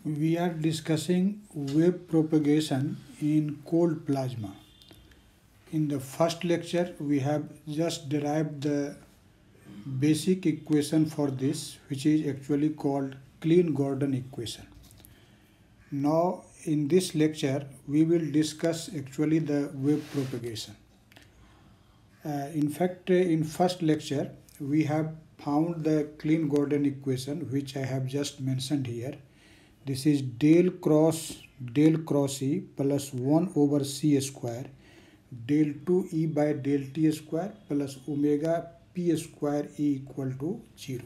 We are discussing wave propagation in cold plasma. In the first lecture, we have just derived the basic equation for this, which is actually called Kleene-Gordon equation. Now, in this lecture, we will discuss actually the wave propagation. In fact, in first lecture, we have found the Kleene-Gordon equation, which I have just mentioned here. This is del cross E plus 1 over C square del 2 E by del T square plus omega P square E equal to 0.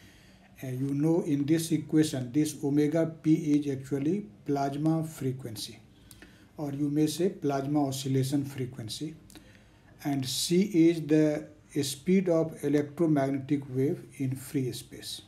You know, in this equation, this omega P is actually plasma frequency, or you may say plasma oscillation frequency, and C is the speed of electromagnetic wave in free space.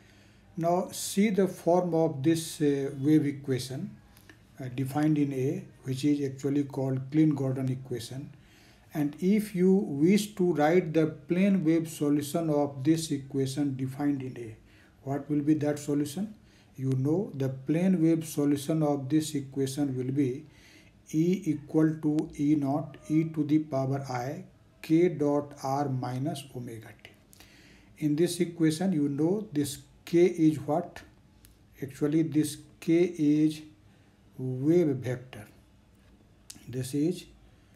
Now see the form of this wave equation defined in A, which is actually called Kleene-Gordon equation. And if you wish to write the plane wave solution of this equation defined in A, what will be that solution? You know, the plane wave solution of this equation will be E equal to E naught e to the power I k dot r minus omega t. In this equation, you know, this k is what? Actually, this k is wave vector. This is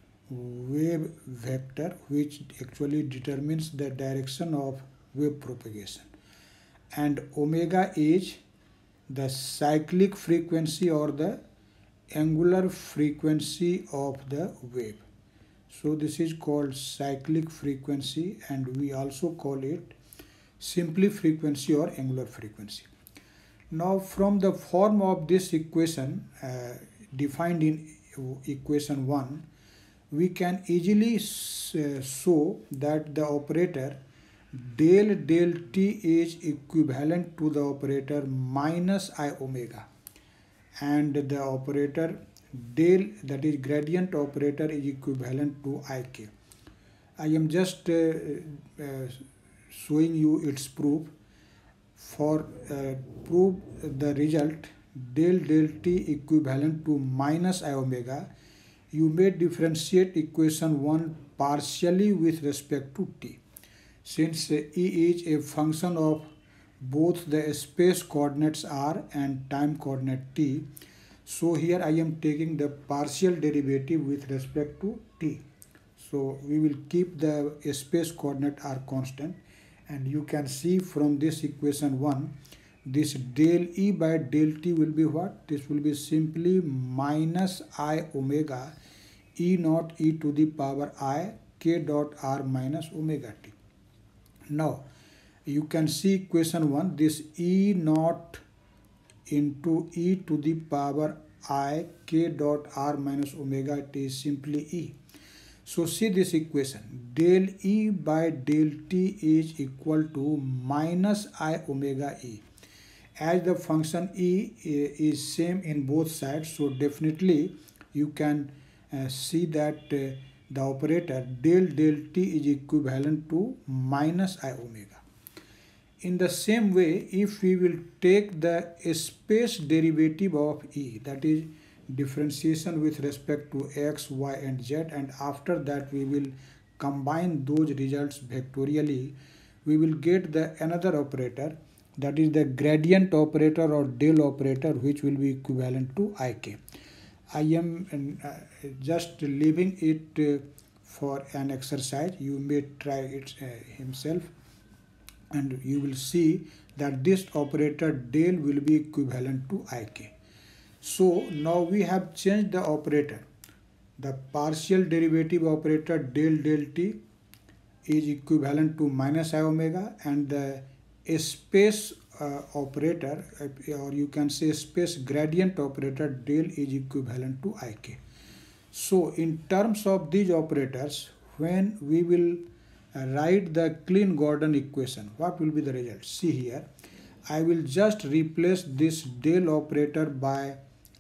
wave vector which actually determines the direction of wave propagation. And omega is the cyclic frequency or the angular frequency of the wave. So this is called cyclic frequency, and we also call it simply frequency or angular frequency. Now from the form of this equation defined in equation 1, we can easily show that the operator del t is equivalent to the operator minus I omega, and the operator del, that is gradient operator, is equivalent to ik. I am just showing you its proof. For prove the result del t equivalent to minus I omega, you may differentiate equation 1 partially with respect to t. Since E is a function of both the space coordinates r and time coordinate t, so here I am taking the partial derivative with respect to t. So we will keep the space coordinate r constant, and you can see from this equation 1, this del E by del t will be what? This will be simply minus I omega E naught e to the power I k dot r minus omega t. Now you can see equation 1, this E naught into e to the power I k dot r minus omega t is simply E. So see this equation, del E by del t is equal to minus I omega E. As the function E is same in both sides, so definitely you can see that the operator del t is equivalent to minus I omega. In the same way, if we will take the space derivative of E, that is differentiation with respect to x, y and z, and after that we will combine those results vectorially, we will get the another operator, that is the gradient operator or del operator, which will be equivalent to ik. I am just leaving it for an exercise. You may try it himself, and you will see that this operator del will be equivalent to ik. So now we have changed the operator. The partial derivative operator del t is equivalent to minus I omega, and the space operator, or you can say space gradient operator del is equivalent to ik. So in terms of these operators, when we will write the Kleene-Gordon equation, what will be the result? See here, I will just replace this del operator by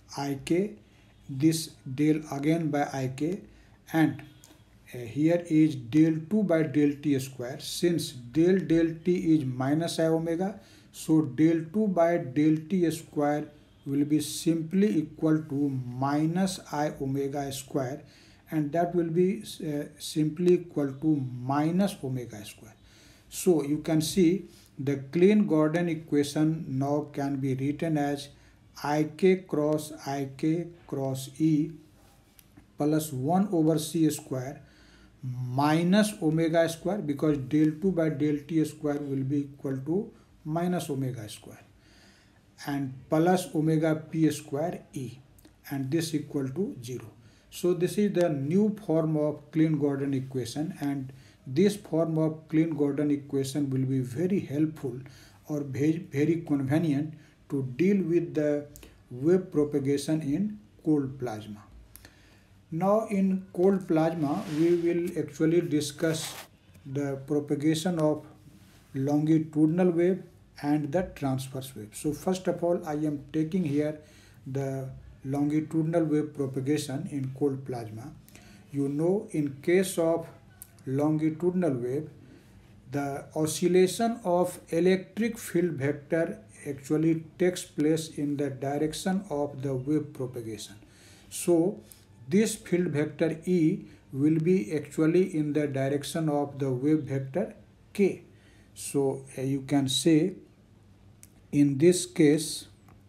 ik, this del again by ik, and here is del 2 by del t square. Since del t is minus I omega, so del 2 by del t square will be simply equal to minus I omega square, and that will be simply equal to minus omega square. So you can see the Kleene-Gordon equation now can be written as Ik cross E plus 1 over c square minus omega square, because del 2 by del t square will be equal to minus omega square, and plus omega p square E, and this equal to 0. So this is the new form of Kleene-Gordon equation, and this form of Kleene-Gordon equation will be very helpful or very convenient to deal with the wave propagation in cold plasma. Now in cold plasma, we will actually discuss the propagation of longitudinal wave and the transverse wave. So first of all, I am taking here the longitudinal wave propagation in cold plasma. You know, in case of longitudinal wave, the oscillation of electric field vector actually takes place in the direction of the wave propagation. So this field vector E will be actually in the direction of the wave vector K. So you can say in this case,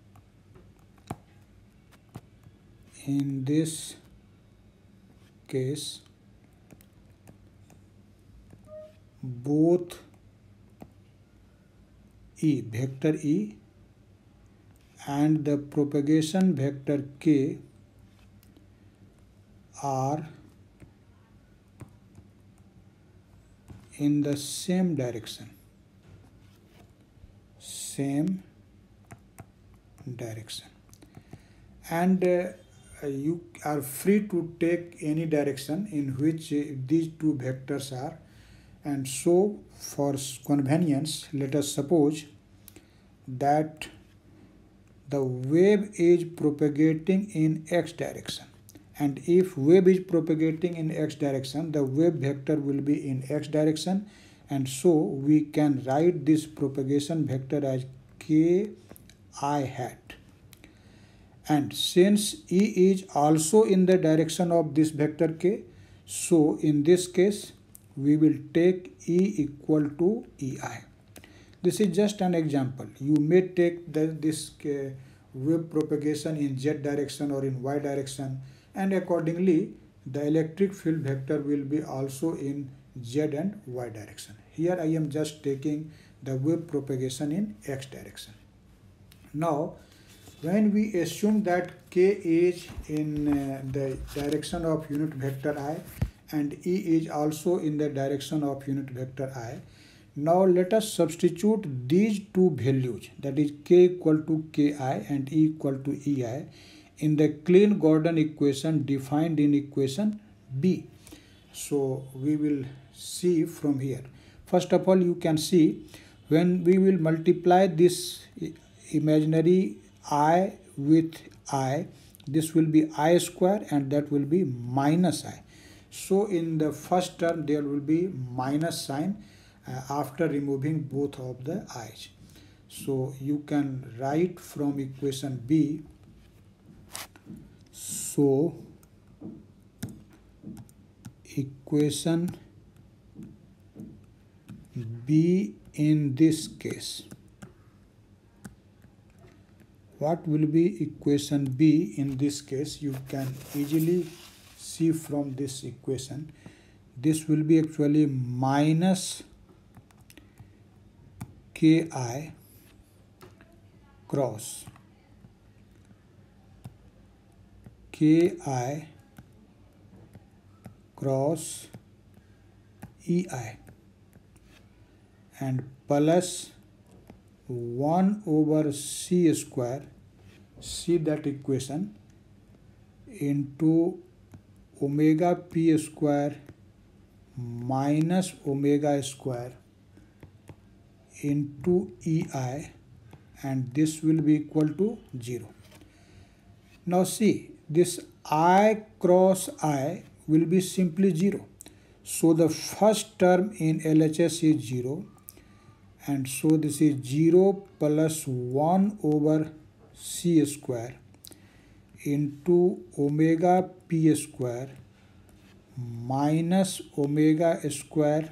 both E, vector E, and the propagation vector K are in the same direction. And you are free to take any direction in which these two vectors are. And so for convenience, let us suppose that the wave is propagating in x direction, and if wave is propagating in x direction, the wave vector will be in x direction, and so we can write this propagation vector as ki hat. And since E is also in the direction of this vector k, so in this case we will take E equal to EI. This is just an example. You may take this wave propagation in z direction or in y direction, and accordingly the electric field vector will be also in z and y direction. Here I am just taking the wave propagation in x direction. Now when we assume that k is in the direction of unit vector I and E is also in the direction of unit vector I, now let us substitute these two values, that is k equal to ki and E equal to EI, in the Kleene-Gordon equation defined in equation B. So we will see from here. First of all, you can see when we will multiply this imaginary I with I, this will be I square and that will be minus I. So in the first term there will be minus sign after removing both of the i's. So you can write from equation B. So equation B in this case, what will be equation B in this case? You can easily see from this equation. This will be actually minus ki cross EI and plus 1 over c square, see that equation, into omega p square minus omega square into EI, and this will be equal to 0. Now see, this I cross I will be simply 0. So the first term in LHS is 0, and so this is 0 plus 1 over c square into omega p square minus omega square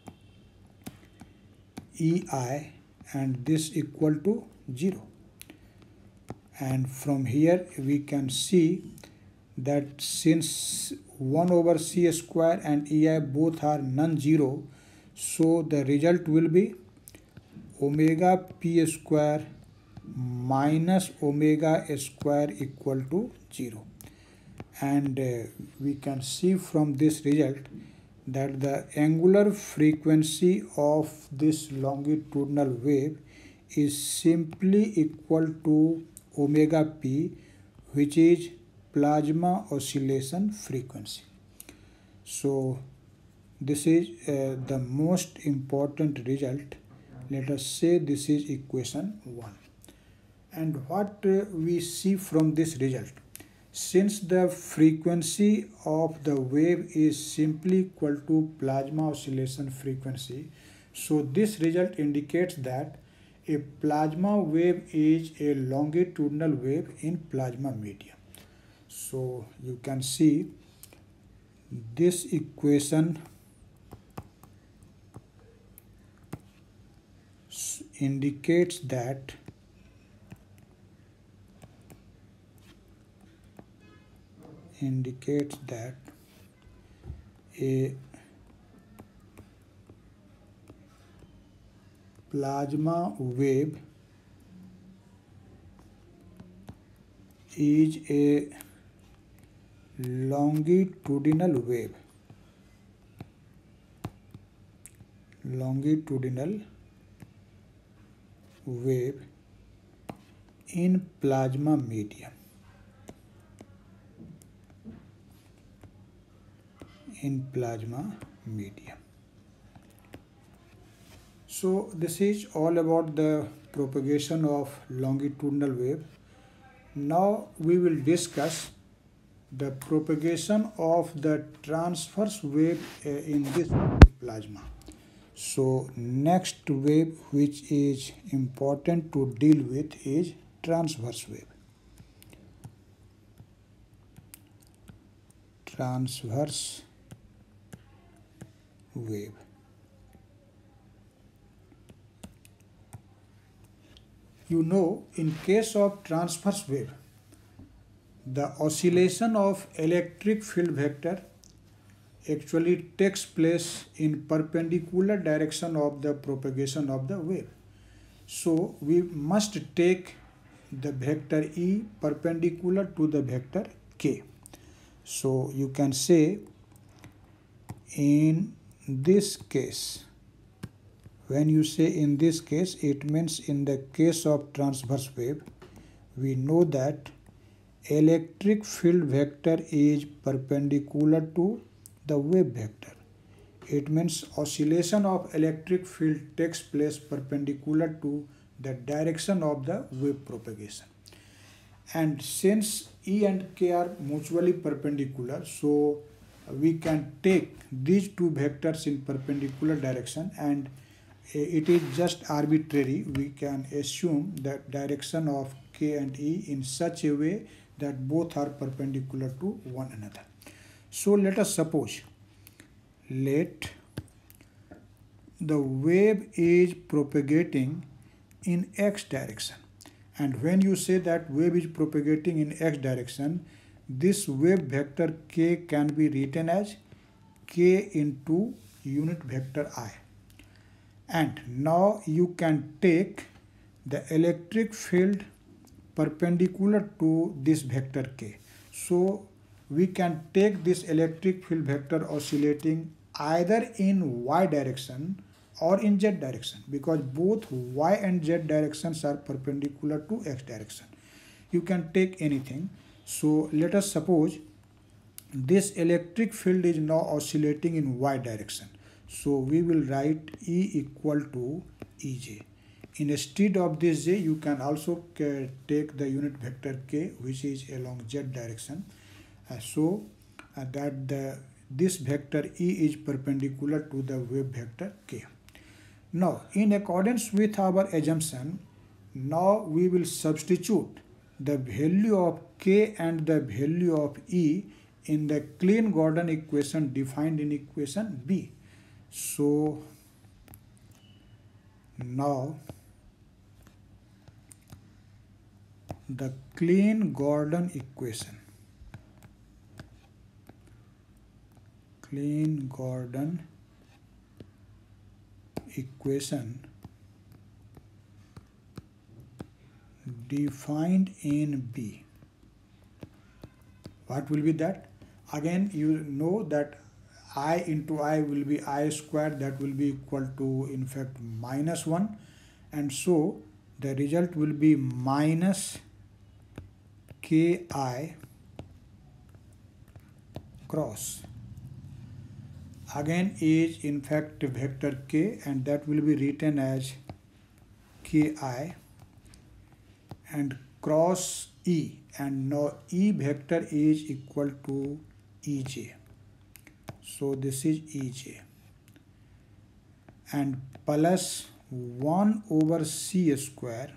ei, and this equal to 0. And from here we can see that since 1 over c square and ei both are non-zero, so the result will be omega p square minus omega square equal to 0. And we can see from this result that the angular frequency of this longitudinal wave is simply equal to omega p, which is plasma oscillation frequency. So this is the most important result. Let us say this is equation 1. And what we see from this result? Since the frequency of the wave is simply equal to plasma oscillation frequency, so this result indicates that a plasma wave is a longitudinal wave in plasma medium. So you can see this equation indicates that a plasma wave is a longitudinal wave in plasma medium. So this is all about the propagation of longitudinal wave. Now we will discuss the propagation of the transverse wave in this plasma. So next wave which is important to deal with is transverse wave. You know, in case of transverse wave, the oscillation of electric field vector actually takes place in perpendicular direction of the propagation of the wave. So we must take the vector E perpendicular to the vector K. So you can say in this case, when you say in this case, it means in the case of transverse wave, we know that electric field vector is perpendicular to the wave vector. It means oscillation of electric field takes place perpendicular to the direction of the wave propagation. And since E and K are mutually perpendicular, so we can take these two vectors in perpendicular direction, and it is just arbitrary. We can assume that direction of K and E in such a way that both are perpendicular to one another. So let us suppose the wave is propagating in x direction, and when you say that wave is propagating in x direction, this wave vector k can be written as k into unit vector I. And now you can take the electric field perpendicular to this vector k. So we can take this electric field vector oscillating either in y direction or in z direction, because both y and z directions are perpendicular to x direction. You can take anything. So let us suppose this electric field is now oscillating in y direction. So we will write E equal to Ej. Instead of this j, you can also take the unit vector k, which is along z direction. This vector E is perpendicular to the wave vector k. Now, in accordance with our assumption, now we will substitute the value of K and the value of E in the Kleene-Gordon equation defined in equation B. So now the Kleene-Gordon equation defined in B. What will be that? Again, you know that I into I will be I squared, that will be equal to in fact -1, and so the result will be minus Ki cross. Again is in fact vector K, and that will be written as Ki and cross E, and now E vector is equal to Ej. So this is Ej, and plus 1 over C square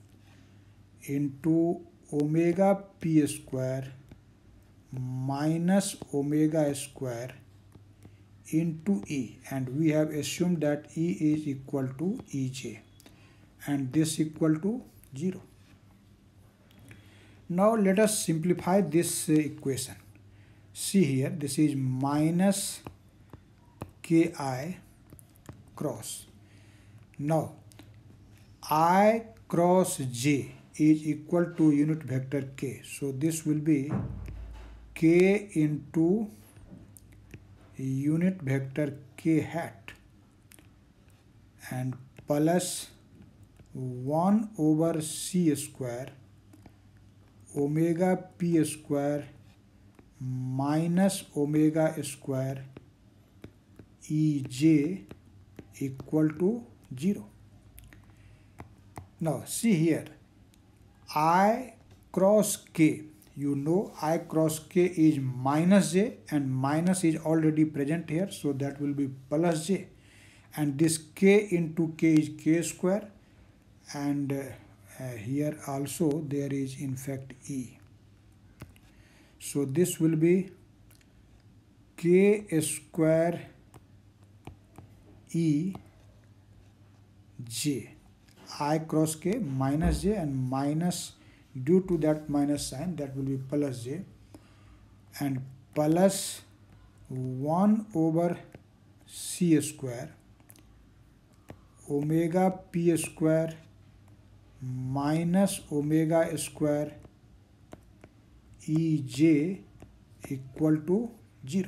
into omega P square minus omega square into E, and we have assumed that E is equal to Ej, and this equal to 0. Now let us simplify this equation. See here, this is minus Ki cross. Now I cross J is equal to unit vector K. So this will be K into unit vector K hat and plus 1 over C square omega P square minus omega square Ej equal to 0. Now see here, I cross K, you know I cross K is minus J, and minus is already present here, so that will be plus J, and this K into K is K square, and here also there is in fact E. So this will be K square E J, I cross K minus J, and minus due to that minus sign, that will be plus J, and plus 1 over C square omega P square minus omega square Ej equal to 0.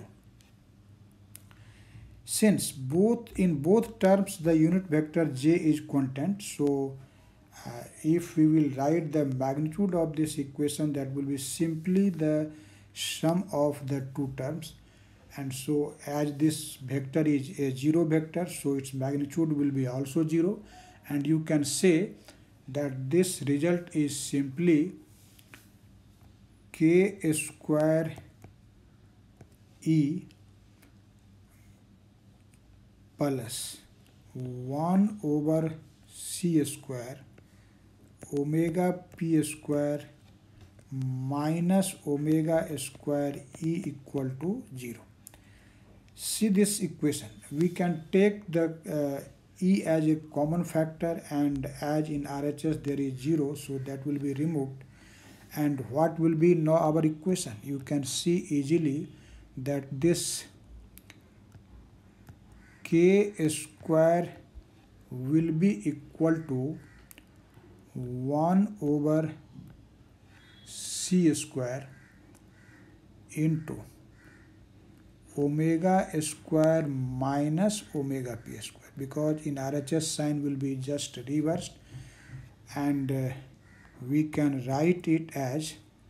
Since in both terms the unit vector J is constant, so if we will write the magnitude of this equation, that will be simply the sum of the two terms, and so as this vector is a 0 vector, so its magnitude will be also 0, and you can say that this result is simply K square E plus 1 over C square omega P square minus omega square E equal to 0. See this equation, we can take the E as a common factor, and as in RHS there is 0, so that will be removed, and what will be now our equation? You can see easily that this K square will be equal to 1 over C square into omega square minus omega P square, because in RHS sign will be just reversed, and we can write it as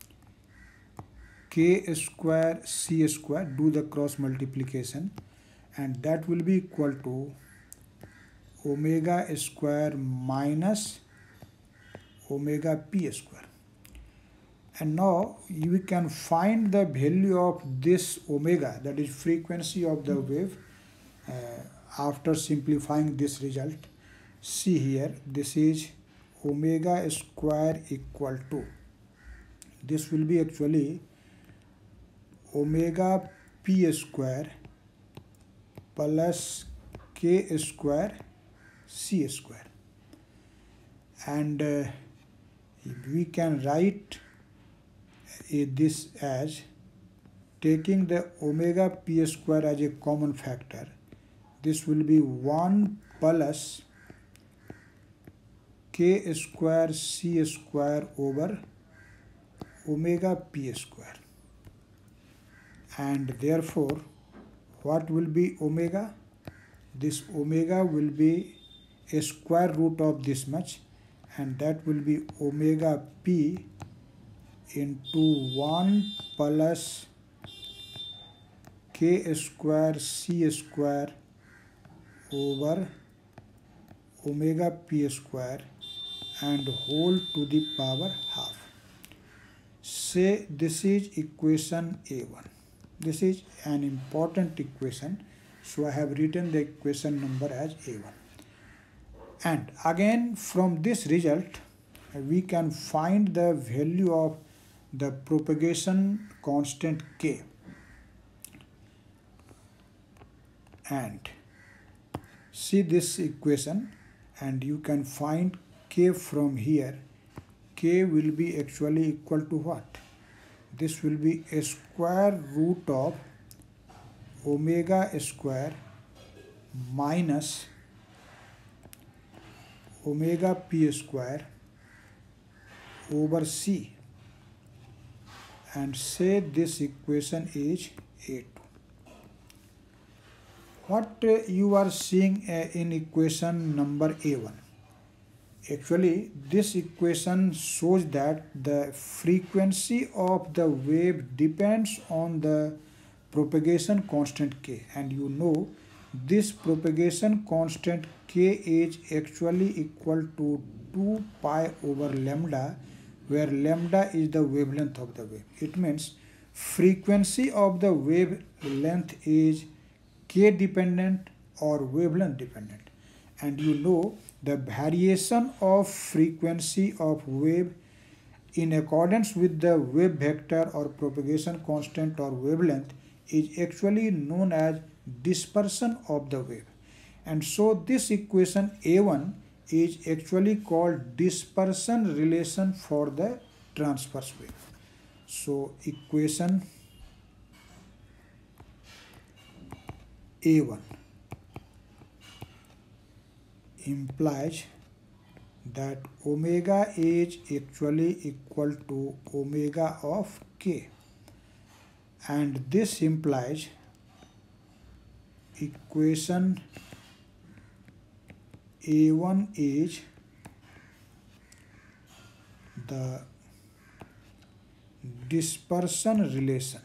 K square C square, do the cross multiplication, and that will be equal to omega square minus omega P square. And now we can find the value of this omega, that is frequency of the wave, after simplifying this result. See here, this is omega square equal to this will be actually omega p square plus k square c square, and we can write this as, taking the omega p square as a common factor, this will be 1 plus k square c square over omega p square, and therefore what will be omega? This omega will be a square root of this much, and that will be omega p into 1 plus k square c square over omega p square and whole to the power half. Say this is equation A1. This is an important equation, so I have written the equation number as A1. And again, from this result we can find the value of the propagation constant k, and see this equation, and you can find k from here. K will be actually equal to what? This will be a square root of omega square minus omega p square over c, and say this equation is A2. What you are seeing in equation number A1? Actually, this equation shows that the frequency of the wave depends on the propagation constant k, and you know this propagation constant k is actually equal to 2 pi over lambda, where lambda is the wavelength of the wave. It means frequency of the wavelength is k dependent or wavelength dependent, and you know the variation of frequency of wave in accordance with the wave vector or propagation constant or wavelength is actually known as dispersion of the wave. And so this equation A1 is actually called dispersion relation for the transverse wave. So equation A1 implies that omega is actually equal to omega of k, and this implies equation A1 is the dispersion relation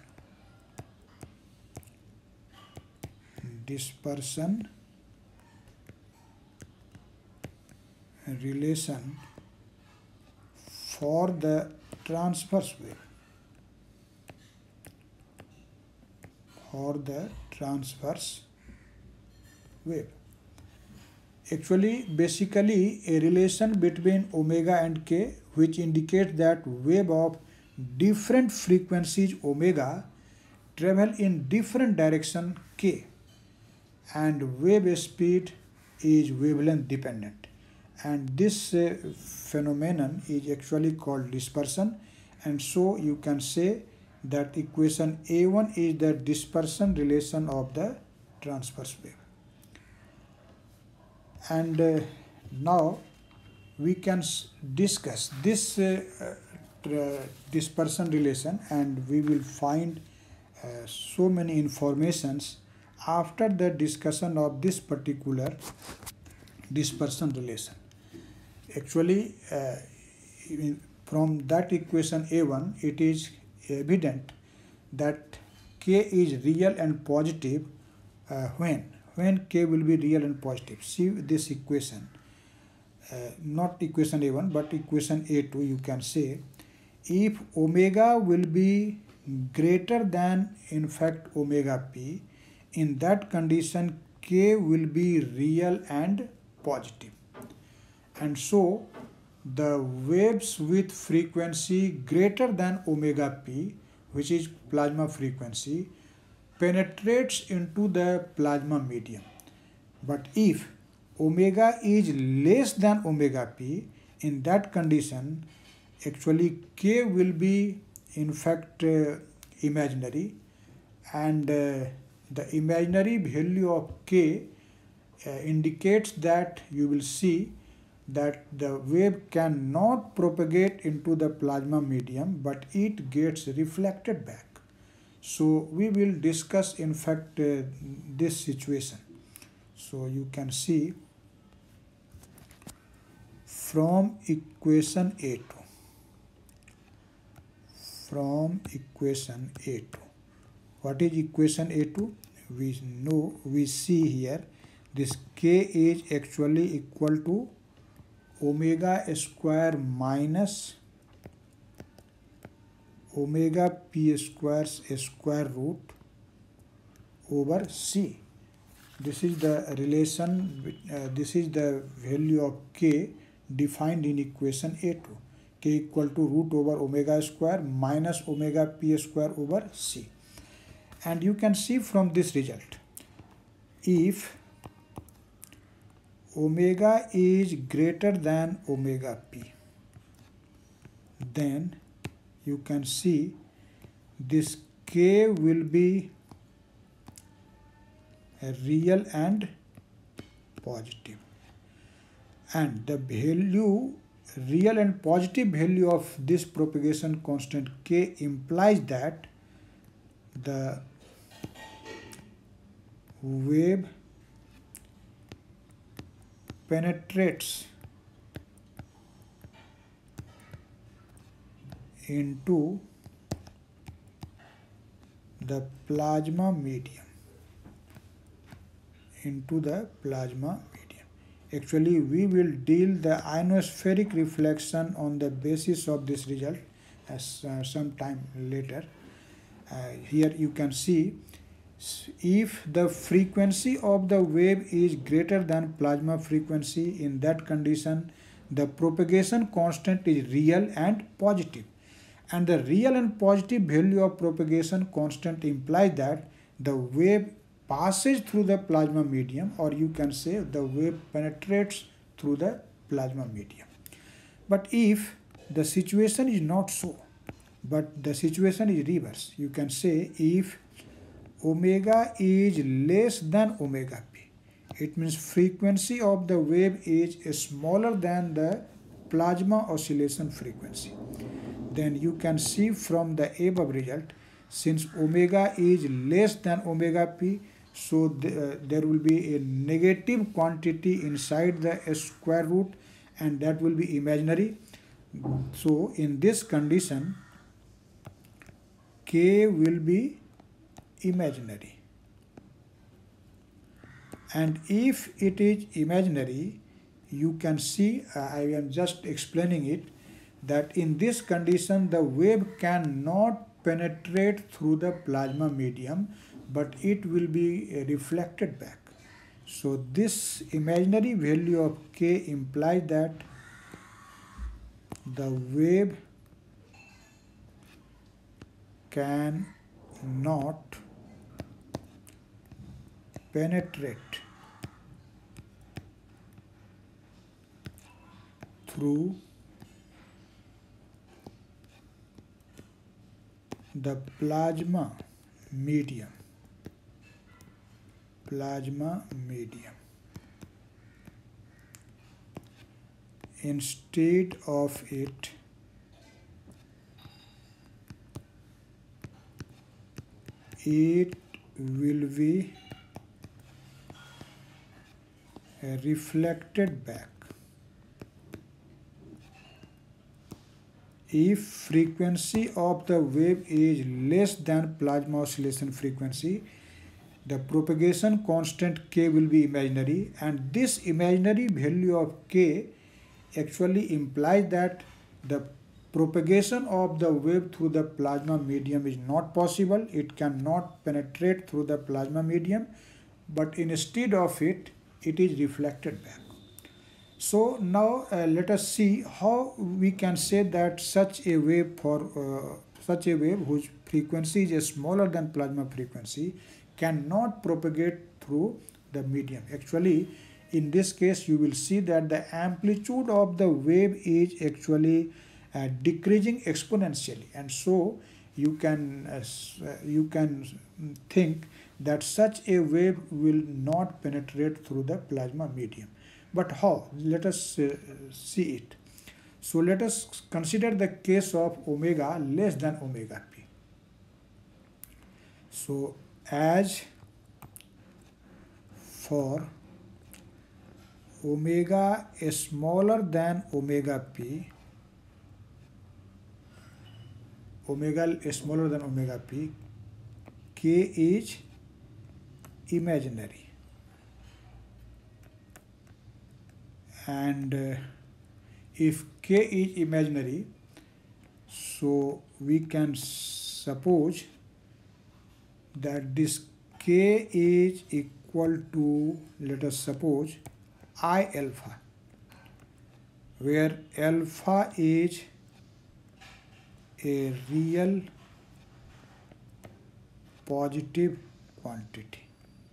for the transverse wave. Actually, basically a relation between omega and k, which indicates that wave of different frequencies omega travel in different direction k, and wave speed is wavelength dependent, and this phenomenon is actually called dispersion. And so you can say that equation A1 is the dispersion relation of the transverse wave. And now we can discuss this dispersion relation, and we will find so many informations after the discussion of this particular dispersion relation. Actually, from that equation A1, it is evident that k is real and positive when k will be real and positive. See this equation, not equation A1 but equation A2. You can say if omega will be greater than in fact omega p, in that condition k will be real and positive. And so the waves with frequency greater than omega p, which is plasma frequency, penetrates into the plasma medium. But if omega is less than omega p, in that condition, actually k will be in fact imaginary, and the imaginary value of k indicates that you will see that the wave cannot propagate into the plasma medium, but it gets reflected back. So we will discuss in fact this situation. So you can see from equation A2, what is equation A2? We see here this k is actually equal to omega square minus omega p square's square root over c. This is the relation, this is the value of k defined in equation A2. K equal to root over omega square minus omega p square over c. And you can see from this result, if omega is greater than omega p, then you can see this k will be real and positive, and the value, real and positive value of this propagation constant k implies that the wave penetrates into the plasma medium, Actually, we will deal the ionospheric reflection on the basis of this result as some time later. Here you can see, if the frequency of the wave is greater than plasma frequency, in that condition the propagation constant is real and positive. And the real and positive value of propagation constant implies that the wave passes through the plasma medium, or you can say the wave penetrates through the plasma medium. But if the situation is not so, but the situation is reverse, you can say if omega is less than omega p, it means frequency of the wave is smaller than the plasma oscillation frequency, then you can see from the above result, since omega is less than omega p, so there will be a negative quantity inside the square root, and that will be imaginary. So in this condition, k will be imaginary. And if it is imaginary, you can see, I am just explaining it, that in this condition the wave cannot penetrate through the plasma medium, but it will be reflected back. So this imaginary value of k implies that the wave cannot penetrate through the plasma medium. Instead of it, it will be reflected back. If frequency of the wave is less than plasma oscillation frequency, the propagation constant k will be imaginary, and this imaginary value of k actually implies that the propagation of the wave through the plasma medium is not possible. It cannot penetrate through the plasma medium, but instead of it, it is reflected back. So now let us see how we can say that such a wave whose frequency is smaller than plasma frequency cannot propagate through the medium. Actually, in this case, you will see that the amplitude of the wave is actually decreasing exponentially, and so you can think that such a wave will not penetrate through the plasma medium. But how? Let us see it. So let us consider the case of omega less than omega p. So as for omega is smaller than omega p, k is imaginary, and if k is imaginary, so we can suppose that this k is equal to, let us suppose, I alpha, where alpha is a real positive quantity.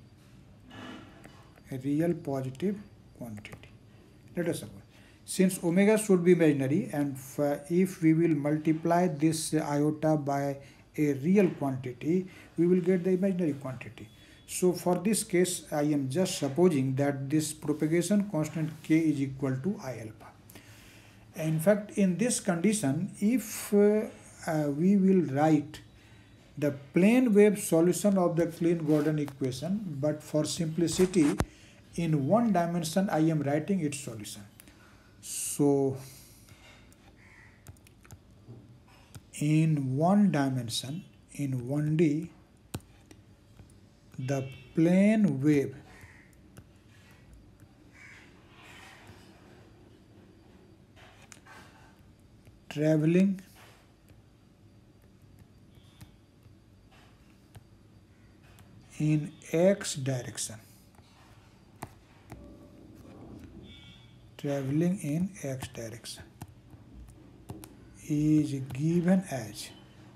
Let us suppose, since omega should be imaginary, and if we will multiply this iota by a real quantity, we will get the imaginary quantity. So for this case, I am just supposing that this propagation constant k is equal to I alpha. In fact, in this condition, if we will write the plane wave solution of the Klein-Gordon equation, but for simplicity, in one dimension I am writing its solution. So in one dimension, in 1D, the plane wave traveling in x direction, is given as,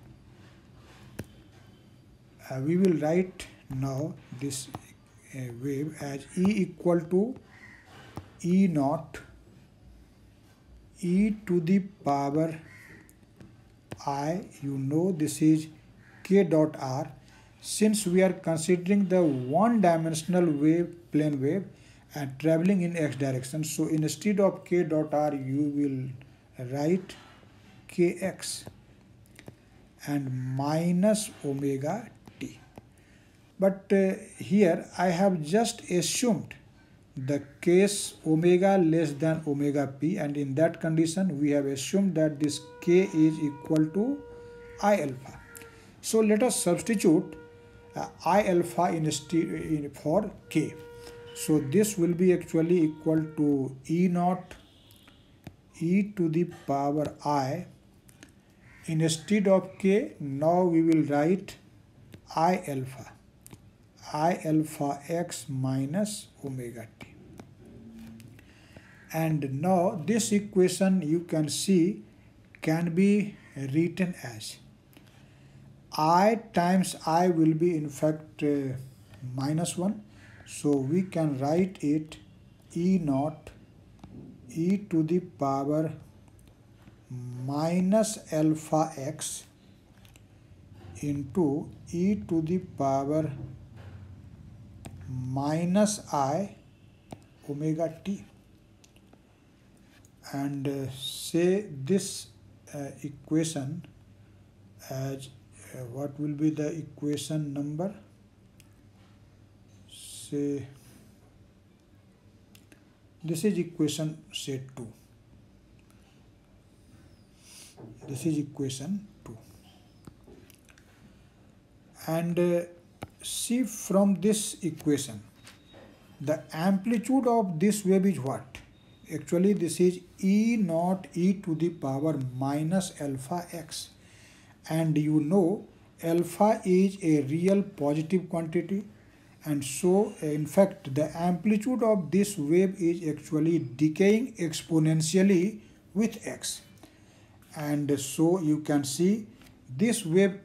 we will write now this wave as E equal to E naught e to the power I, you know this is k dot r, since we are considering the one-dimensional wave, plane wave, and traveling in x direction. So instead of k dot r, you will write kx and minus omega t. But here I have just assumed the case omega less than omega p, and in that condition we have assumed that this k is equal to I alpha. So let us substitute I alpha for k. So this will be actually equal to E naught e to the power I. Instead of k, now we will write I alpha x minus omega t. And now this equation, you can see, can be written as I times I will be in fact minus 1. So we can write it E naught e to the power minus alpha x into e to the power minus I omega t, and say this equation as what will be the equation number? Say this is equation, say 2. This is equation 2. And see, from this equation, the amplitude of this wave is what? Actually, this is E naught e to the power minus alpha x. And you know alpha is a real positive quantity, And so in fact the amplitude of this wave is actually decaying exponentially with x. And so you can see this wave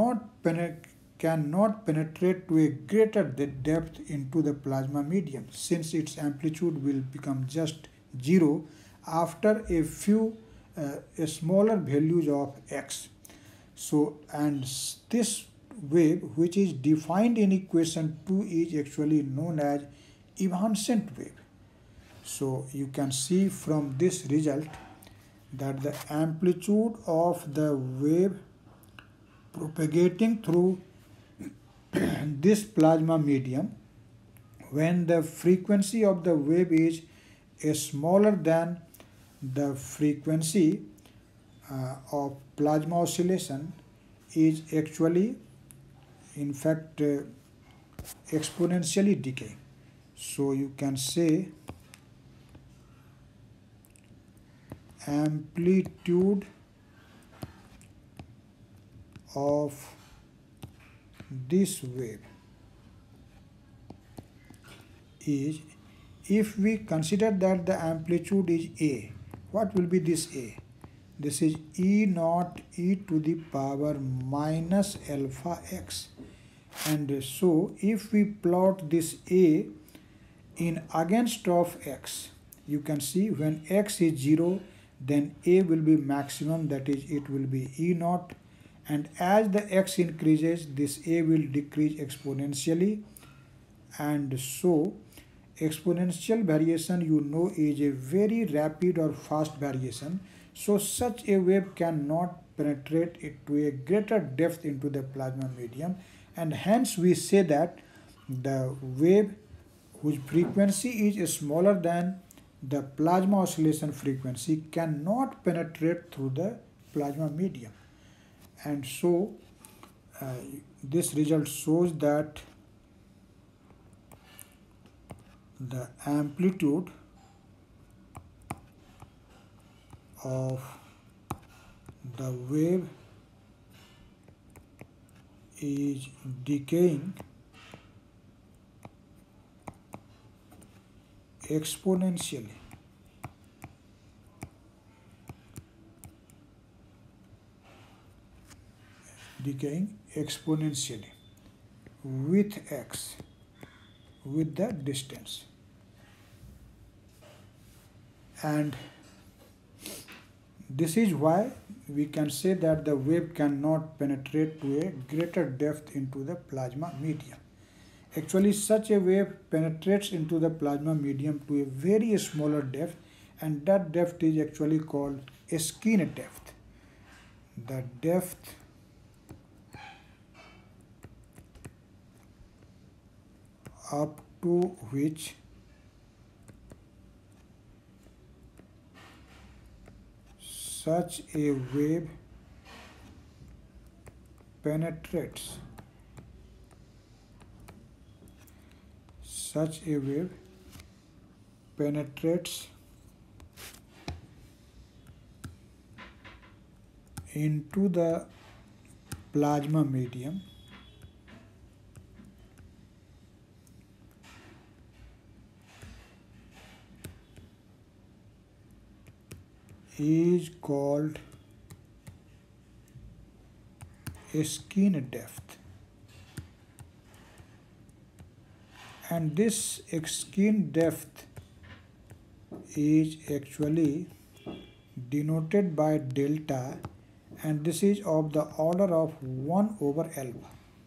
cannot penetrate to a greater depth into the plasma medium, since its amplitude will become just zero after a few smaller values of x. So, and this wave, which is defined in equation 2, is actually known as evanescent wave. So you can see from this result that the amplitude of the wave propagating through this plasma medium, when the frequency of the wave is smaller than the frequency of plasma oscillation, is actually in fact exponentially decaying. So you can say amplitude of this wave is, if we consider that the amplitude is A, what will be this A? This is E naught e to the power minus alpha x. And so if we plot this A in against of x, you can see when x is 0, then A will be maximum, that is it will be E naught, and as the x increases, this A will decrease exponentially. And so exponential variation, you know, is a very rapid or fast variation. So such a wave cannot penetrate it to a greater depth into the plasma medium, and hence we say that the wave whose frequency is smaller than the plasma oscillation frequency cannot penetrate through the plasma medium. And so this result shows that the amplitude of the wave is decaying exponentially. Decaying exponentially with x, with the distance. And this is why we can say that the wave cannot penetrate to a greater depth into the plasma medium. Actually, such a wave penetrates into the plasma medium to a very smaller depth, and that depth is actually called a skin depth. The depth up to which such a wave penetrates. Such a wave penetrates into the plasma medium is called a skin depth. And this skin depth is actually denoted by delta, and this is of the order of 1 over alpha.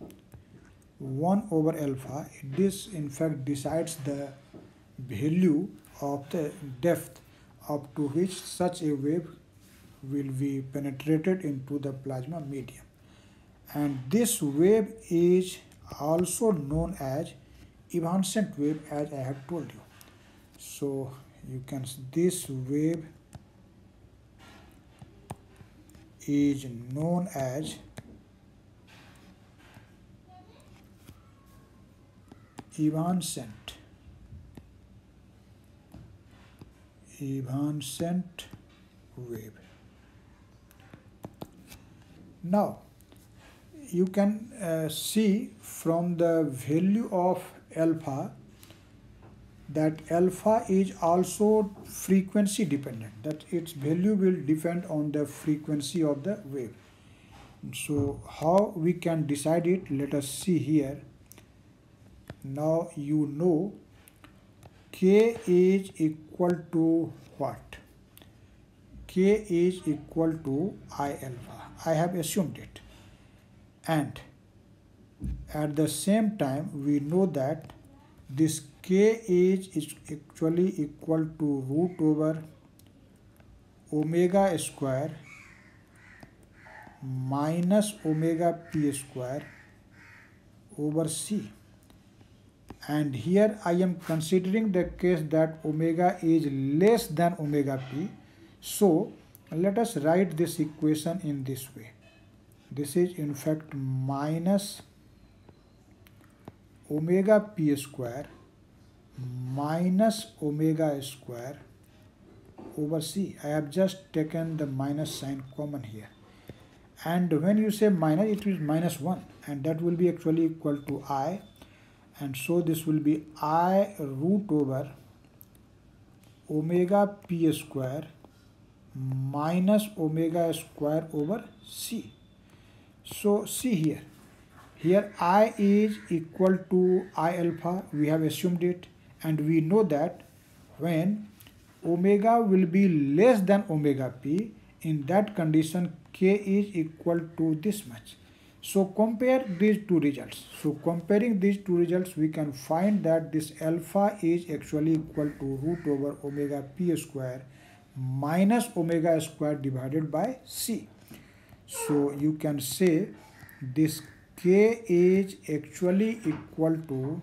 1 over alpha, this in fact decides the value of the depth up to which such a wave will be penetrated into the plasma medium. And this wave is also known as evanescent wave, as I have told you. So you can see this wave is known as evanescent wave. Now you can see from the value of alpha, that alpha is also frequency dependent, that its value will depend on the frequency of the wave. So how we can decide it? Let us see here. Now you know k is equal to what? K is equal to I alpha. I have assumed it. And at the same time, we know that this k is actually equal to root over omega square minus omega p square over c. And here I am considering the case that omega is less than omega p. So let us write this equation in this way. This is in fact minus omega p square minus omega square over c. I have just taken the minus sign common here. And when you say minus, it is minus 1, and that will be actually equal to I. And so this will be I root over omega p square minus omega square over c. So see here. Here I is equal to I alpha. We have assumed it. And we know that when omega will be less than omega p, in that condition k is equal to this much. So compare these two results. So comparing these two results, we can find that this alpha is actually equal to root over omega p square minus omega square divided by c. So you can say this k is actually equal to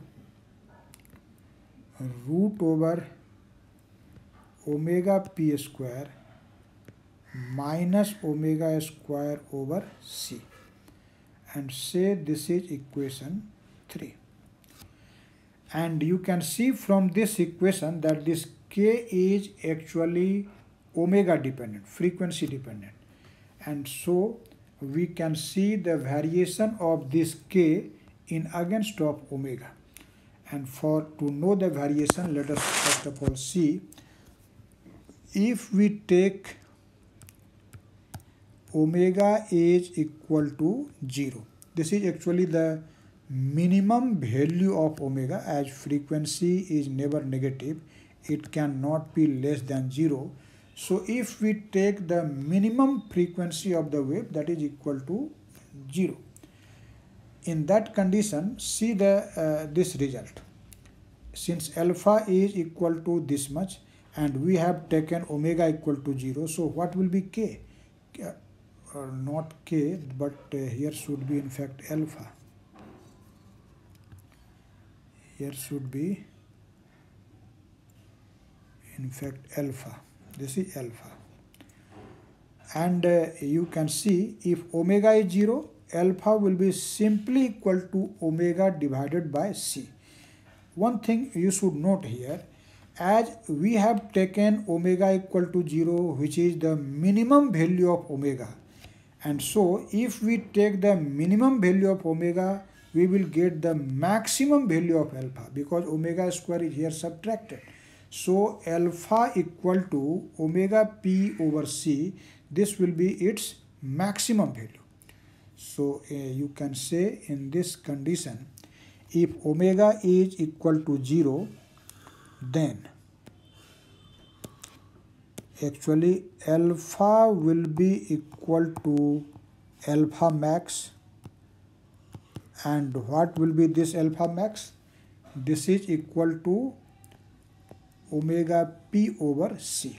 root over omega p square minus omega square over c, and say this is equation 3. And you can see from this equation that this k is actually omega dependent, frequency dependent. And so we can see the variation of this k in against of omega. And to know the variation, let us first of all see, if we take omega is equal to 0. This is actually the minimum value of omega, as frequency is never negative. It cannot be less than 0. So if we take the minimum frequency of the wave, that is equal to 0. In that condition, see this result. Since alpha is equal to this much and we have taken omega equal to 0, so what will be k? Not k, but here should be in fact alpha. Here should be in fact alpha. This is alpha. And you can see if omega is 0, alpha will be simply equal to omega divided by c. One thing you should note here, as we have taken omega equal to 0, which is the minimum value of omega. And so if we take the minimum value of omega, we will get the maximum value of alpha, because omega square is here subtracted. So alpha equal to omega p over c, this will be its maximum value. So you can say in this condition, if omega is equal to 0, then actually alpha will be equal to alpha max. And what will be this alpha max? This is equal to omega p over c.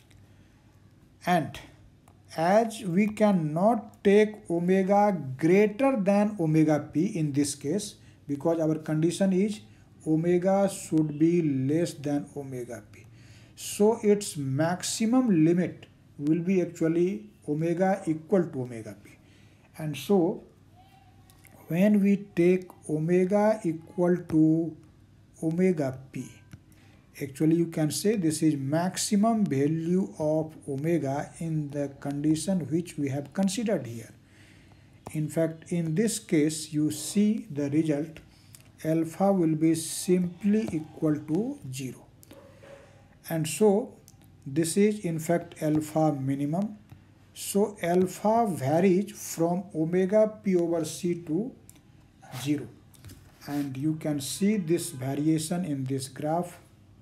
And as we cannot take omega greater than omega p in this case, because our condition is omega should be less than omega p. So its maximum limit will be actually omega equal to omega p. And so when we take omega equal to omega p, actually you can say this is maximum value of omega in the condition which we have considered here. In fact, in this case, you see the result alpha will be simply equal to 0. And so this is in fact alpha minimum. So alpha varies from omega p over c to 0. And you can see this variation in this graph.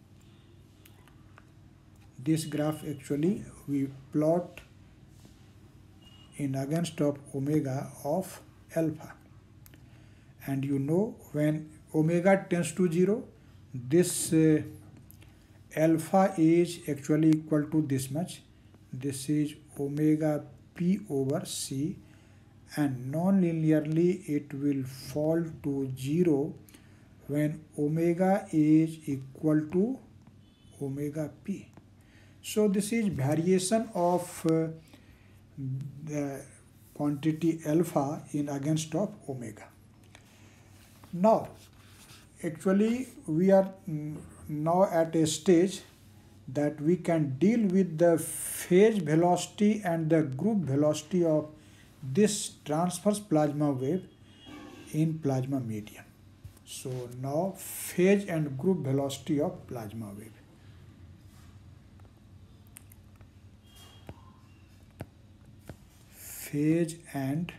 This graph actually we plot in against of omega of alpha. And you know when omega tends to 0, this alpha is actually equal to this much. This is omega p over c, and non-linearly it will fall to 0 when omega is equal to omega p. So this is variation of the quantity alpha in against of omega. Now actually we are now at a stage that we can deal with the phase velocity and the group velocity of this transverse plasma wave in plasma medium. So now phase and group velocity of plasma wave. Phase and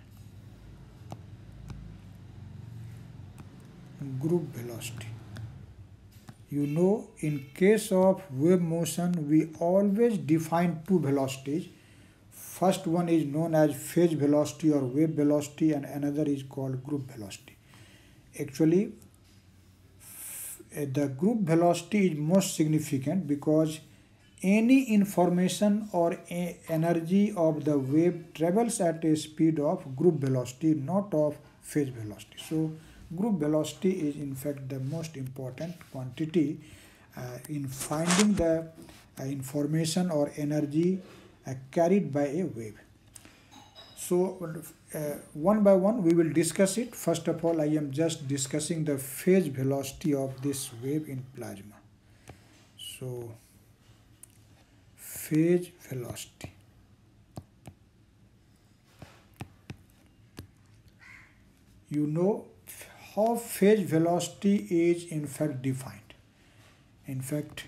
group velocity. You know, in case of wave motion, we always define two velocities. First one is known as phase velocity or wave velocity, and another is called group velocity. Actually, the group velocity is most significant because any information or energy of the wave travels at a speed of group velocity, not of phase velocity. So group velocity is in fact the most important quantity in finding the information or energy carried by a wave. So one by one we will discuss it. First of all, I am just discussing the phase velocity of this wave in plasma. So phase velocity. You know how phase velocity is in fact defined. In fact,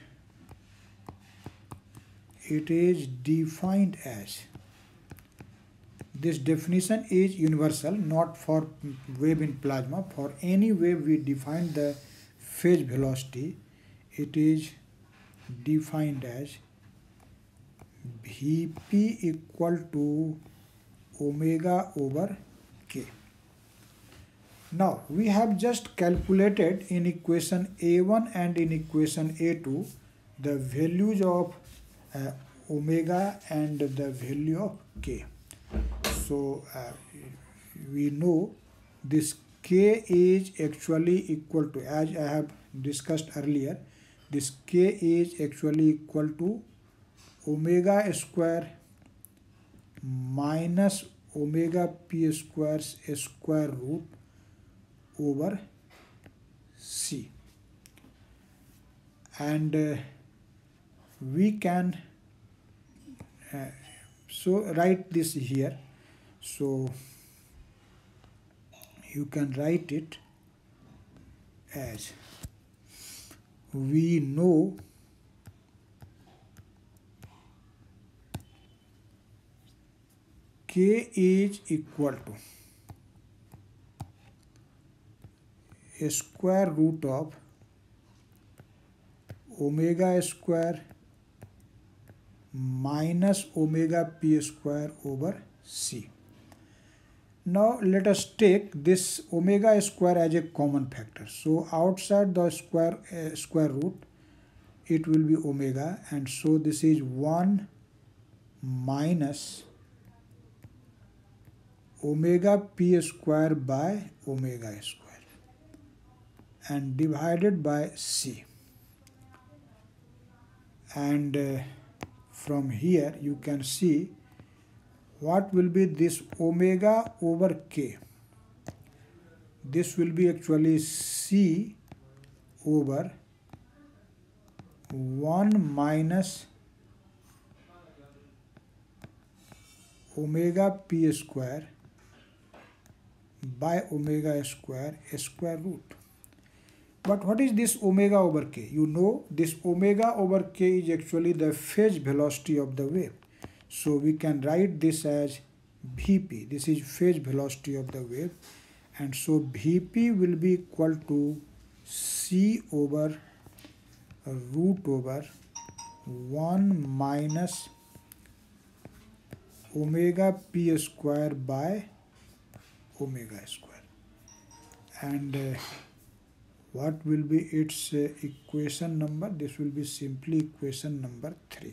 it is defined as, this definition is universal, not for wave in plasma. For any wave we define the phase velocity. It is defined as Vp equal to omega over k. Now we have just calculated in equation A1 and in equation A2 the values of omega and the value of k. So we know this k is actually equal to, as I have discussed earlier, this k is actually equal to omega square minus omega p square's square root over c. And we can so write this here. So you can write it as, we know k is equal to a square root of omega square minus omega p square over c. Now let us take this omega square as a common factor. So outside the square root it will be omega, and so this is 1 minus omega p square by omega square and divided by c. And from here you can see what will be this omega over k. This will be actually c over 1 minus omega p square by omega square root. But what is this omega over k? You know this omega over k is actually the phase velocity of the wave. So we can write this as Vp. This is phase velocity of the wave. And so Vp will be equal to c over root over 1 minus omega p square by omega square. And what will be its equation number? This will be simply equation number 3.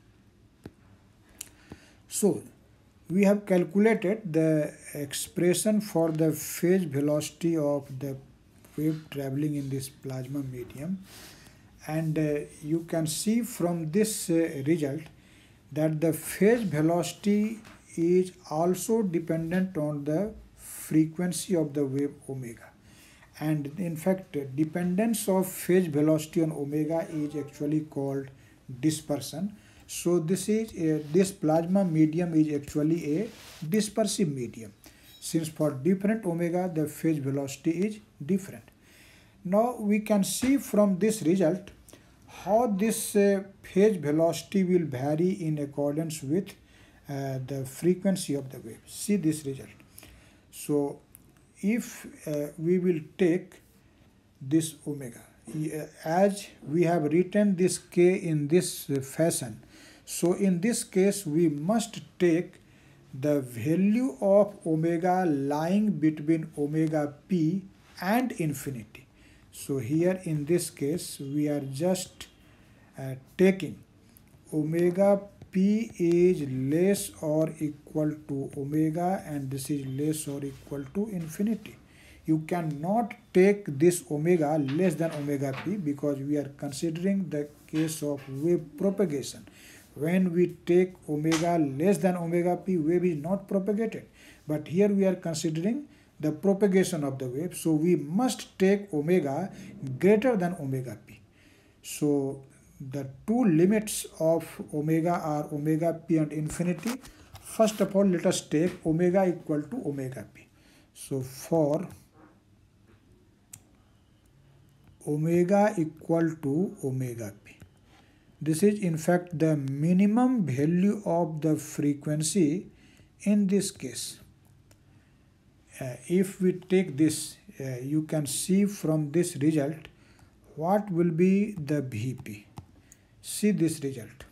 So we have calculated the expression for the phase velocity of the wave traveling in this plasma medium, and you can see from this result that the phase velocity is also dependent on the frequency of the wave omega. And in fact, dependence of phase velocity on omega is actually called dispersion. So this plasma medium is actually a dispersive medium, since for different omega the phase velocity is different. Now we can see from this result how this phase velocity will vary in accordance with the frequency of the wave. See this result. So if we will take this omega, as we have written this k in this fashion, so in this case we must take the value of omega lying between omega p and infinity. So here in this case we are just taking omega p is less or equal to omega, and this is less or equal to infinity. You cannot take this omega less than omega p because we are considering the case of wave propagation. When we take omega less than omega p, wave is not propagated. But here we are considering the propagation of the wave. So we must take omega greater than omega p. So the two limits of omega are omega p and infinity. First of all, let us take omega equal to omega p. So for omega equal to omega p, this is in fact the minimum value of the frequency in this case. If we take this, you can see from this result what will be the Vp. See this result.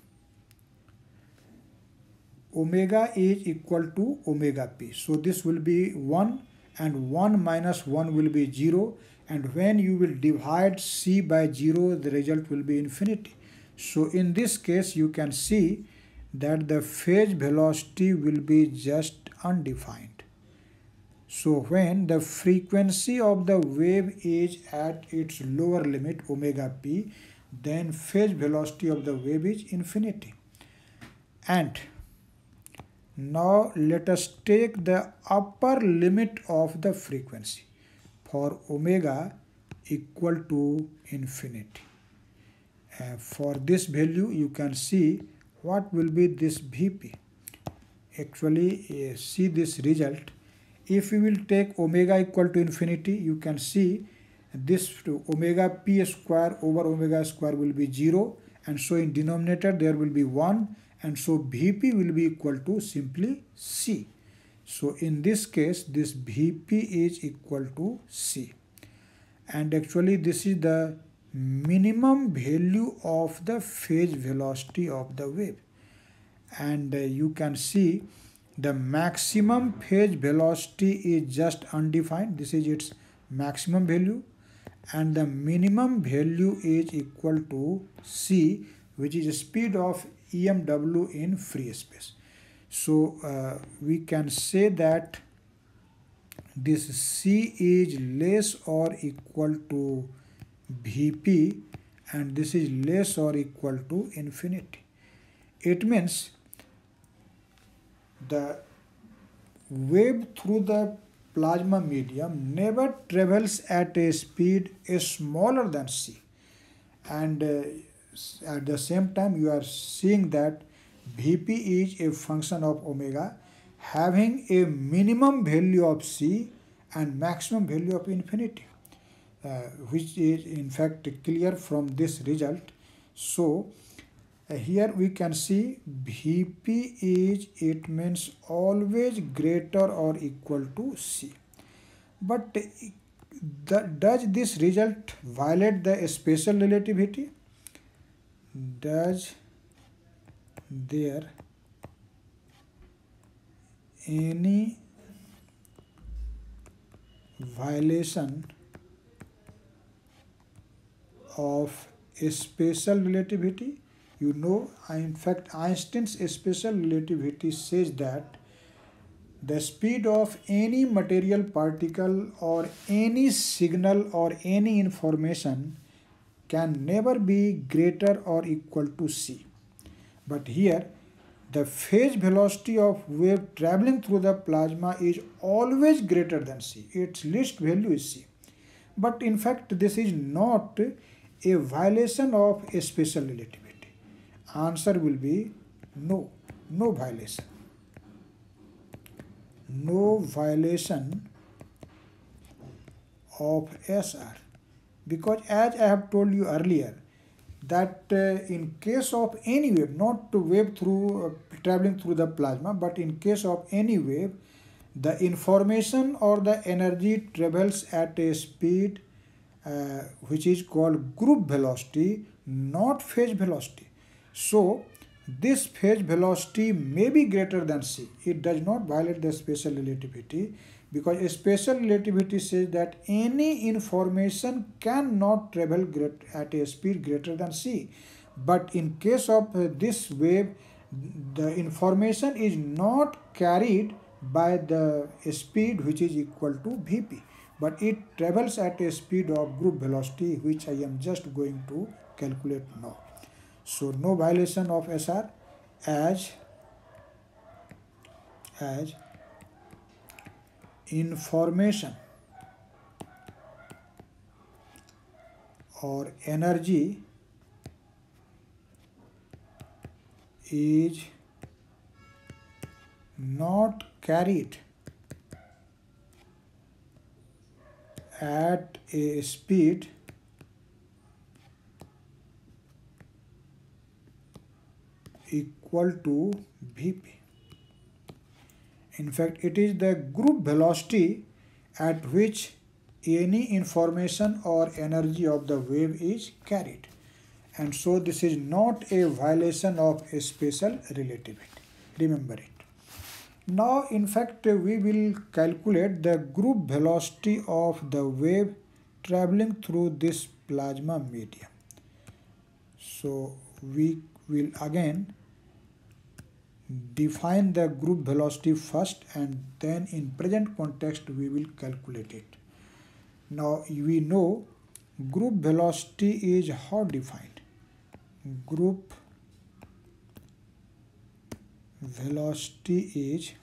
Omega is equal to omega p. So this will be 1, and 1 minus 1 will be 0. And when you will divide c by 0, the result will be infinity. So in this case, you can see that the phase velocity will be just undefined. So when the frequency of the wave is at its lower limit, omega p, then phase velocity of the wave is infinity. And now let us take the upper limit of the frequency for omega equal to infinity. For this value, you can see what will be this Vp. Actually, see this result. If we will take omega equal to infinity, you can see this omega p square over omega square will be 0, and so in denominator there will be 1, and so Vp will be equal to simply c. So in this case, this Vp is equal to c, and actually this is the minimum value of the phase velocity of the wave. And you can see the maximum phase velocity is just undefined. This is its maximum value, and the minimum value is equal to c, which is the speed of EMW in free space. So we can say that this c is less or equal to Vp, and this is less or equal to infinity. It means the wave through the plasma medium never travels at a speed smaller than c, and at the same time you are seeing that Vp is a function of omega having a minimum value of c and maximum value of infinity. which is in fact clear from this result. So here we can see Vp is, it means always greater or equal to C. But does this result violate the special relativity? Does there any violation of special relativity? You know, in fact, Einstein's special relativity says that the speed of any material particle or any signal or any information can never be greater or equal to c. But here, the phase velocity of wave traveling through the plasma is always greater than c. Its least value is c. But in fact, this is not a violation of a special relativity. Answer will be no, no violation. No violation of SR, because as I have told you earlier that in case of any wave, not wave through traveling through the plasma, but in case of any wave, the information or the energy travels at a speed which is called group velocity, not phase velocity. So this phase velocity may be greater than c. It does not violate the special relativity, because a special relativity says that any information cannot travel at a speed greater than c. But in case of this wave, the information is not carried by the speed which is equal to Vp, but it travels at a speed of group velocity, which I am just going to calculate now. So no violation of SR, as information or energy is not carried at a speed equal to Vp. In fact, it is the group velocity at which any information or energy of the wave is carried. And so this is not a violation of a special relativity. Remember it. Now, in fact, we will calculate the group velocity of the wave traveling through this plasma medium. So we will again define the group velocity first, and then in present context we will calculate it. Now we know group velocity is how defined? Group velocity is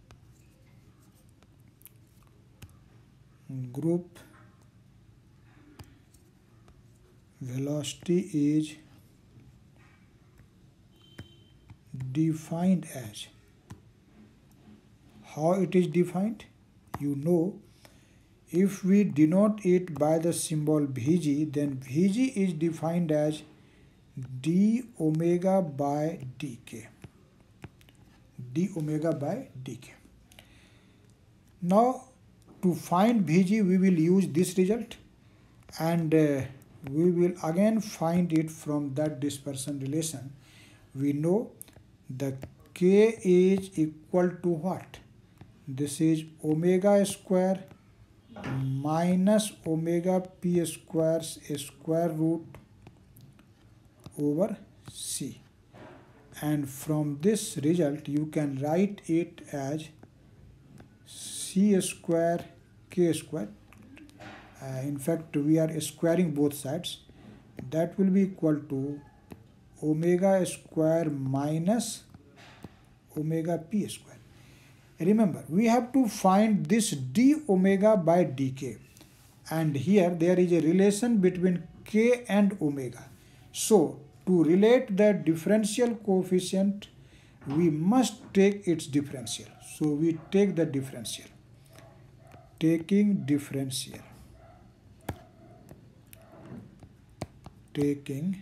defined as, how it is defined? You know, if we denote it by the symbol Vg, then Vg is defined as d omega by dk. d omega by dk. Now to find Vg we will use this result, and we will again find it from that dispersion relation. We know the k is equal to what? This is omega square minus omega p squares square root over c. And from this result you can write it as c square k square. In fact, we are squaring both sides. That will be equal to omega square minus omega p square. Remember, we have to find this d omega by dk, and here there is a relation between k and omega. So to relate the differential coefficient, we must take its differential. So we take the differential. Taking differential, taking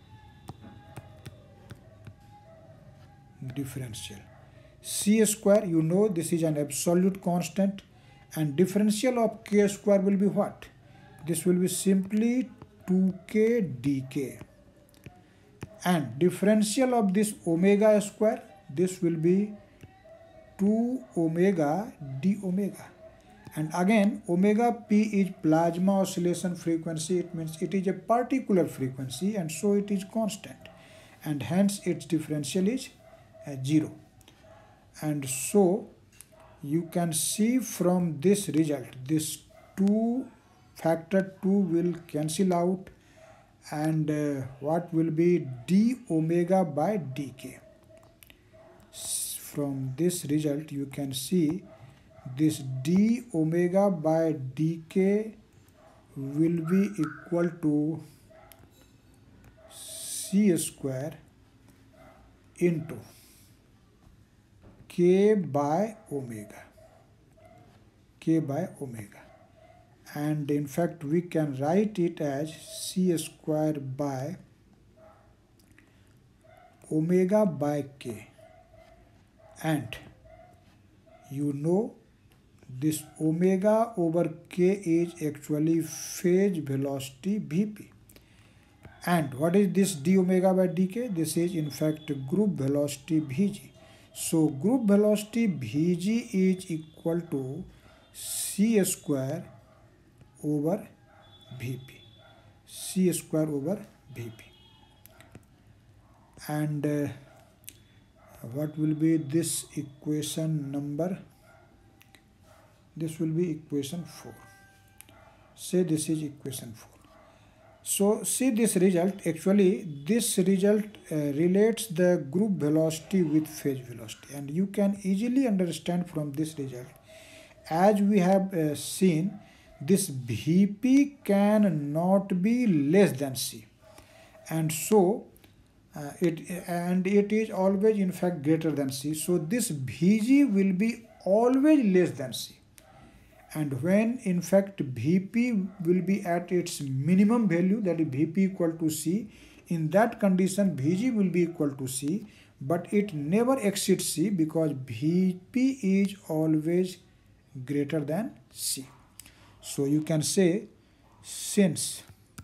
differential. C square, you know this is an absolute constant, and differential of k square will be what? This will be simply 2k dk. And differential of this omega square, this will be 2 omega d omega. And again, omega p is plasma oscillation frequency. It means it is a particular frequency, and so it is constant, and hence its differential is 0. And so you can see from this result, this 2 factor 2 will cancel out, and what will be d omega by dk. From this result you can see this d omega by dk will be equal to c square into k by omega, and in fact we can write it as c square by omega by k. And you know this omega over k is actually phase velocity Vp. And what is this d omega by dk? This is in fact group velocity Vg. So group velocity Vg is equal to c square over Vp. C square over Vp. And what will be this equation number? This will be equation 4. Say this is equation 4. So see this result. Actually this result relates the group velocity with phase velocity, and you can easily understand from this result, as we have seen, this Vp cannot be less than c, and so it is always in fact greater than c. So this Vg will be always less than c. And when in fact Vp will be at its minimum value, that is Vp equal to c, in that condition Vg will be equal to c, but it never exceeds c because Vp is always greater than c. So you can say, since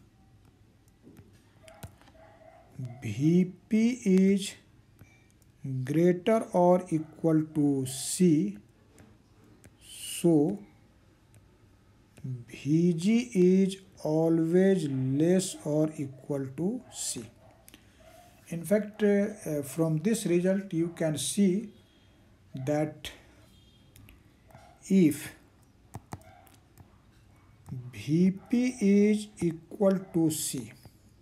Vp is greater or equal to c, so Vg is always less or equal to c. In fact, from this result you can see that if Vp is equal to c,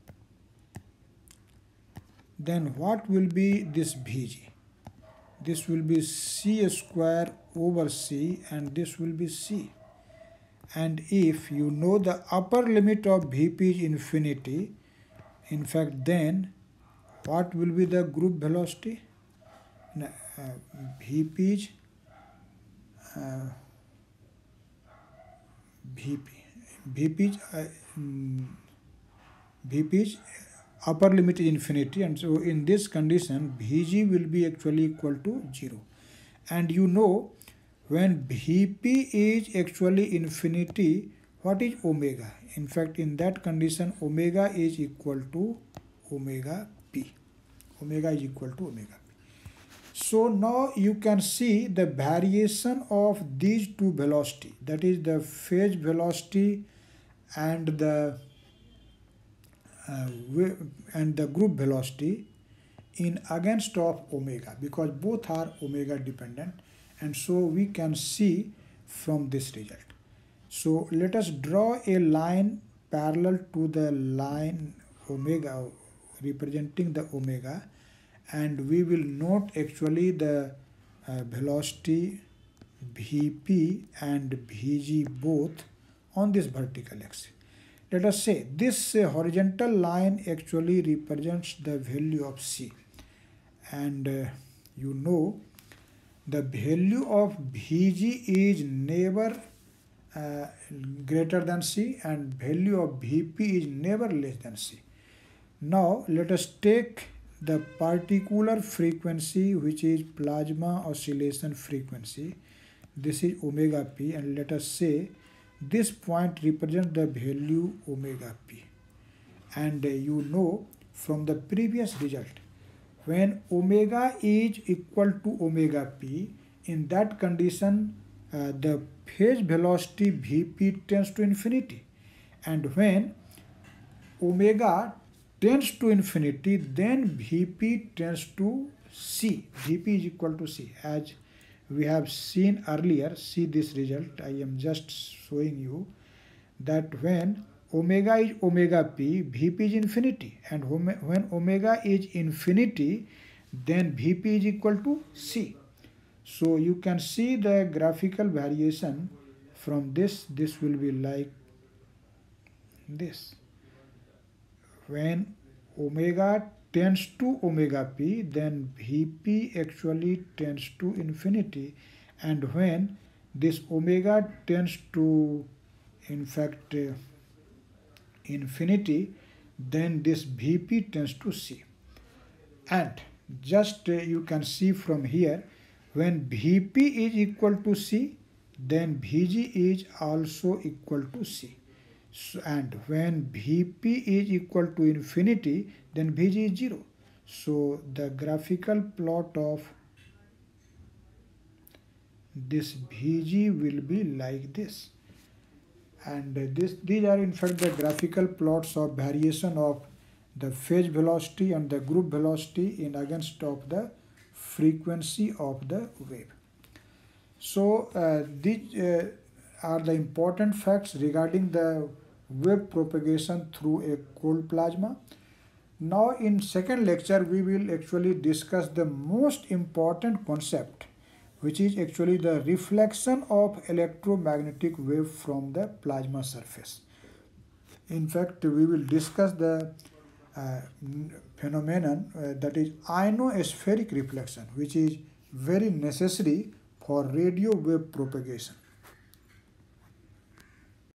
then what will be this Vg? This will be c square over c, and this will be c. And if you know the upper limit of Vp is infinity, in fact then what will be the group velocity? Vp is upper limit is infinity, and so in this condition Vg will be actually equal to 0. And you know, when Vp is actually infinity, what is omega? In fact, in that condition omega is equal to omega p. Omega is equal to omega p. So now you can see the variation of these two velocity, that is the phase velocity and the group velocity in against of omega, because both are omega dependent, and so we can see from this result. So let us draw a line parallel to the line omega representing the omega, and we will note actually the velocity Vp and Vg both on this vertical axis. Let us say this horizontal line actually represents the value of c, and you know the value of Vg is never greater than c, and value of Vp is never less than c. Now let us take the particular frequency which is plasma oscillation frequency. This is omega p, and let us say this point represents the value omega p. And you know from the previous result, when omega is equal to omega p, in that condition the phase velocity Vp tends to infinity, and when omega tends to infinity, then Vp tends to C. Vp is equal to C. As we have seen earlier, see this result, I am just showing you that when omega is omega p, Vp is infinity, and when omega is infinity, then Vp is equal to C. So you can see the graphical variation from this. This will be like this. When omega tends to omega p, then Vp actually tends to infinity, and when this omega tends to, in fact, infinity, then this Vp tends to C. And just you can see from here, when Vp is equal to C, then Vg is also equal to C. So, and when Vp is equal to infinity, then Vg is 0. So the graphical plot of this Vg will be like this. And these are in fact the graphical plots of variation of the phase velocity and the group velocity in against of the frequency of the wave. So these are the important facts regarding the wave propagation through a cold plasma. Now in second lecture we will actually discuss the most important concept, which is actually the reflection of electromagnetic wave from the plasma surface. In fact, we will discuss the phenomenon that is ionospheric reflection, which is very necessary for radio wave propagation.